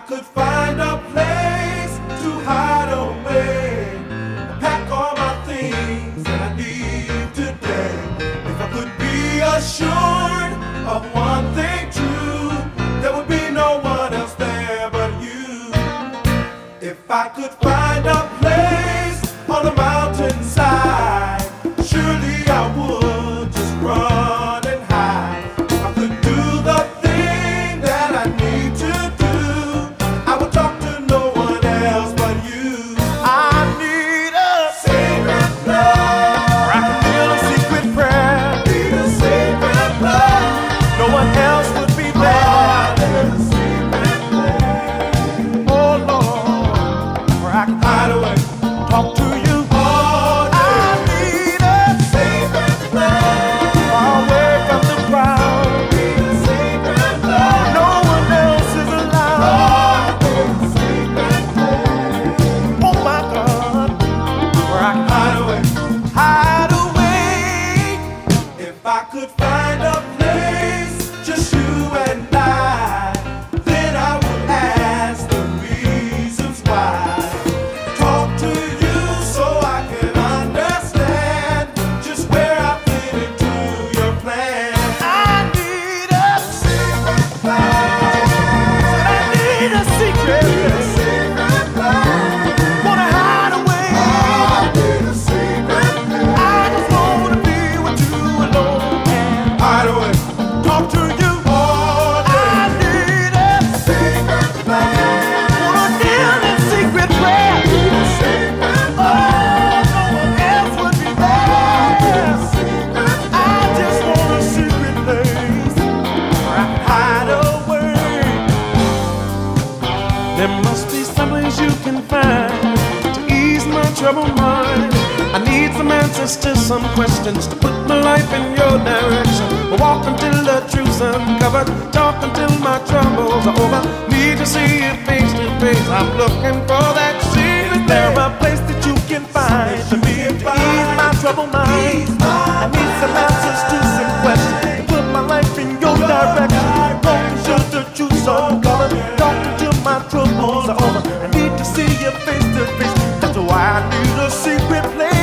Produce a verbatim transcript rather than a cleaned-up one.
could find a place to hide away, pack all my things that I need today. If I could be assured of one thing true, there would be no one else there but you. If I could find a place on the mountainside, surely I would just run and hide. If I could do the thing that I need to do, I would talk to no one else but you. I need a secret place where I can feel a secret prayer. Need a secret place, no one else would be there. I need a secret place, oh Lord, where I can hide away, talk to you. I could find a place, just you and I, then I would ask the reasons why. Talk to you so I can understand just where I fit into your plan. I need a secret place. I need a secret place. Wanna hide away. I need a secret place. I just wanna be with you alone. Talk to you. Oh, I need a secret place. Wanna feel in secret prayer. Oh, no one else would be there. I just want a secret place where I can hide away. There must be some place you can find to ease my troubled mind. I need some answers to some questions to put my life in your direction. Walk until the truth's uncovered, talk until my troubles are over. Need to see you face to face. I'm looking for that secret. Is there a place that you can find to me to ease my troubled mind? I need some answers to some questions to put my life in your direction. Walk until the truth's uncovered, talk until my troubles are over. I need to see you face to face. That's why I need a secret place.